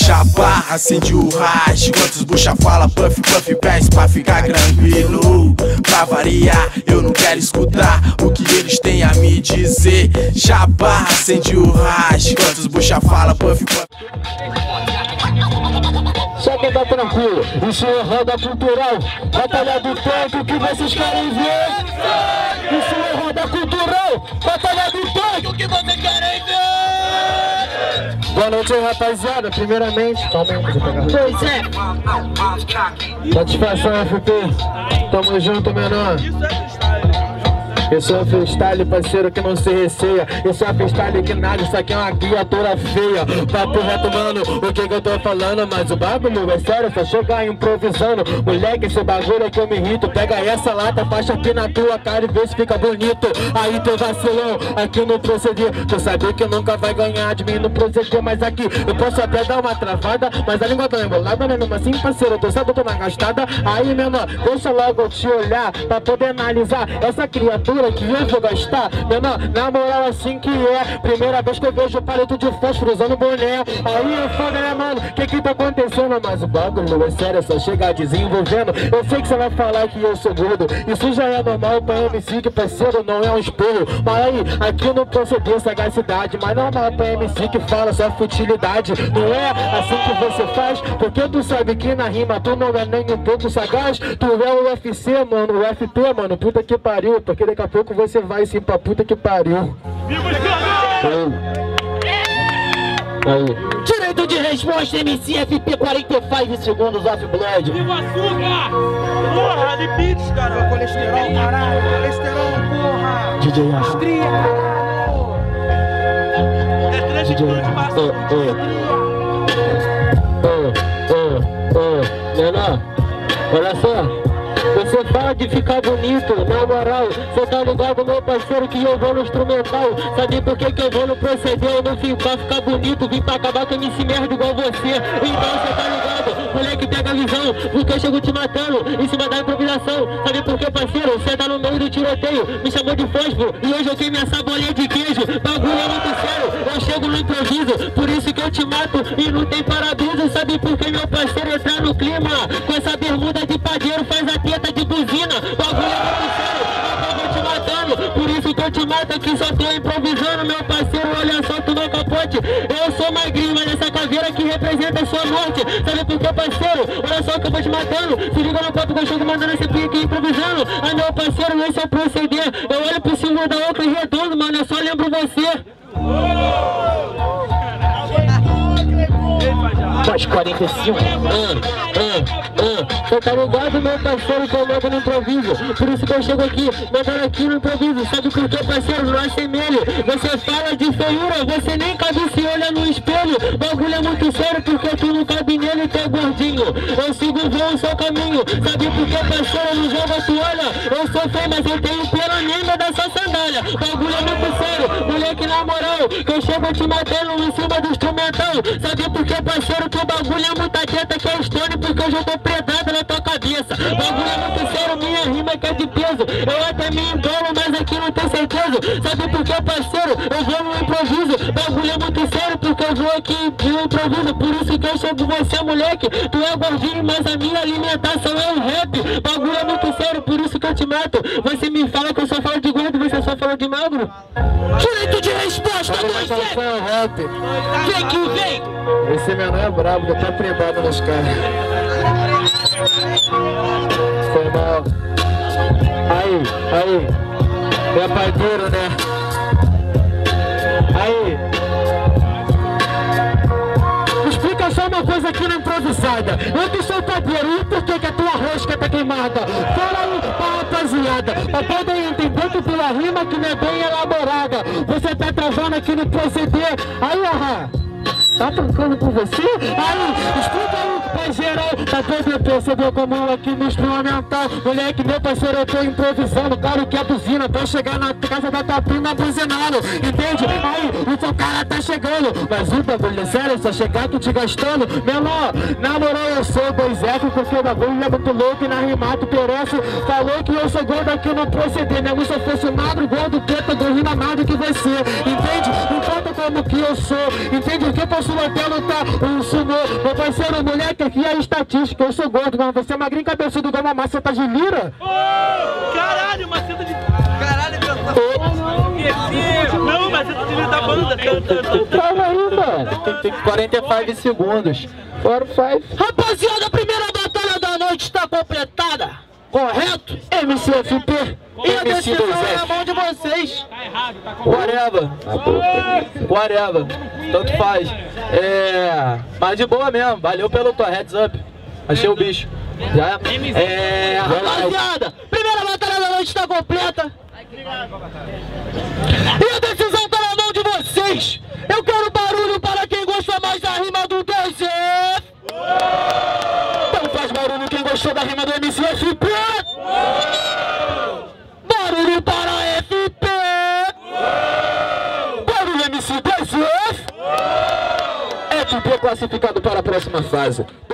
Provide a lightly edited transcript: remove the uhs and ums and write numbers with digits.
puxa a barra, acende o racha. Enquanto os bucha fala, puff, puff, pés pra ficar tranquilo. Pra variar, eu não quero escutar o que eles têm a me dizer. Chabarra, acende o racha. Enquanto os bucha fala, puff, puff. Só quem tá tranquilo, isso é roda cultural. Batalha do tanque, o que vocês querem ver? Isso é roda cultural. Batalha do tanque, o que vocês querem ver? Boa noite aí, rapaziada. Primeiramente, calma aí, deixa eu pegar. Pois é. Satisfação, FP. Tamo junto, menor. Isso é freestyle, parceiro, que não se receia. Isso é freestyle que nada, isso aqui é uma criatura feia. Papo reto, mano, o que eu tô falando? Mas o bagulho é sério, só chegar improvisando. Moleque, esse bagulho é que eu me irrito. Pega essa lata, faixa aqui na tua cara e vê se fica bonito. Aí teu vacilão, aqui no proceder. Tu sabe que nunca vai ganhar de mim no proceder. Mas aqui, eu posso até dar uma travada, mas a língua tá embolada, né? Mesmo assim, parceiro, tu sabe que eu tô na gastada. Aí, menor, deixa logo eu te olhar pra poder analisar essa criatura que eu vou gastar, menor, na moral assim que é. Primeira vez que eu vejo palito de fósforo usando boné. Aí é foda, né, mano? Que tá acontecendo? Mas o bagulho é sério, é só chegar desenvolvendo. Eu sei que você vai falar que eu sou gordo, isso já é normal pra MC, que parceiro não é um espelho. Mas aí, aqui no proceder sagacidade, mas normal pra MC que fala só futilidade. Não é assim que você faz, porque tu sabe que na rima tu não é nem um pouco sagaz. Tu é o UFC, mano, o FP, mano, puta que pariu, porque daqui a pouco você vai sim pra puta que pariu. Aí. Direito de resposta, MC FP, 45 segundos off-blood. Viva açúcar! Porra, limites, cara. Colesterol, caralho. Colesterol, porra. DJ A. Estria, caralho. É 3 de massa. Menor, olha só. Você fala de ficar bonito, na moral. Cê tá ligado, meu parceiro, que eu vou no instrumental. Sabe por que eu vou no proceder? Eu não vim pra ficar bonito, vim pra acabar com MC merda igual você. Então cê tá ligado, moleque, pega a visão, porque eu chego te matando em cima da improvisação. Sabe por que, parceiro? Cê tá no meio do tiroteio, me chamou de fósforo e hoje eu tenho minha sabolinha de queijo. Bagulho é muito sério, eu chego no improviso, por isso que eu te mato e não tem parabiso. Sabe por que, meu parceiro, entrar no clima? Com essa bermuda de padeiro faz a teta de buzina. Bagulho é muito sério, eu vou te matando, por isso que eu te mato aqui, só tô improvisando, meu parceiro. Olha só, tu no capote, eu sou magrinho, mas essa caveira que representa a sua morte. Sabe por que, parceiro? Olha só que eu vou te matando, se liga no papo que eu chego mandando esse pique improvisando. Ai, meu parceiro, esse é o proceder. Eu olho por cima da outra e redondo, mano, eu só lembro você. Mais 45. Cê tá ligado, meu parceiro, que eu mando no improviso. Por isso que eu chego aqui, mandando aqui no improviso. Sabe por que, parceiro? Não é semelho. Você fala de feiura, você nem cabe se olha no espelho. Bagulho é muito sério, porque tu não cabe nele, tu é gordinho. Eu sigo o voo, o seu caminho. Sabe por que, parceiro? No jogo a toalha. Eu sou feio, mas eu tenho pena nem da sua sandália. Bagulho é muito sério, moleque, na moral, que eu chego te matando em cima do instrumental. Sabe por que, parceiro? Que o bagulho é muita teta, que é stone, porque eu já tô predado na tua cabeça. Bagulho é muito sério, minha rima que é de peso. Eu até me engano, mas aqui não tenho certeza. Sabe por que, parceiro? Eu vou no improviso. Bagulho é muito sério, porque eu vou aqui no improviso. Por isso que eu chego você, moleque. Tu é gordinho, mas a minha alimentação é o rap. Bagulho é muito sério, por isso que eu te mato. Você me fala que eu só falo de gordo, você só fala de magro? Direito de resposta, rap. Vem que vem! Esse menor é brabo, tá privado nos caras. Foi mal. Aí. É padeiro, né? Aí. Explica só uma coisa aqui na improvisada. Eu que sou padeiro, e por que a tua rosca tá queimada? Fala aí pra rapaziada, pra poder entender que tua rima que não é bem elaborada. Você tá travando aqui no proceder. Aí, aham. Tá trancando com você? Aí, explica aí pra geral, pra poder perceber como eu aqui no instrumental. Moleque, meu parceiro, eu tô improvisando, claro que é buzina, pra chegar na casa da tua prima buzinando, entende? Aí, o seu cara tá chegando, mas o bagulho é sério, só chegar aqui te gastando. Menor, na moral eu sou 2F, porque o bagulho é muito louco e na rima tu perece. Falou que eu sou gordo aqui no proceder, mesmo se eu fosse magro, gordo, preta, eu rima mais do que você, entende? Importa como que eu sou, entende? O que eu se mantendo, tá? Um sumô. Meu parceiro, moleque, aqui é estatística. Eu sou gordo, mas você é magrinho, cabeçudo igual uma maceta de lira. Caralho, maceta de... Caralho, não, maceta de lira da banda. Calma aí, mano. Tem 45 segundos. 45. Rapaziada, a primeira batalha da noite está completada. Correto? MCFP. E a decisão é na mão de vocês. Tá errado, tá com... Whatever. Tanto faz. Mas de boa mesmo. Valeu pelo tua heads up. Achei o bicho. Já rapaziada, primeira batalha da noite está completa. E a decisão tá na mão de vocês. Eu quero barulho para quem gosta mais da rima do 2F. Então faz barulho quem gostou da rima do MCFP. Barulho para a FP. Barulho MC2F. FP classificado para a próxima fase.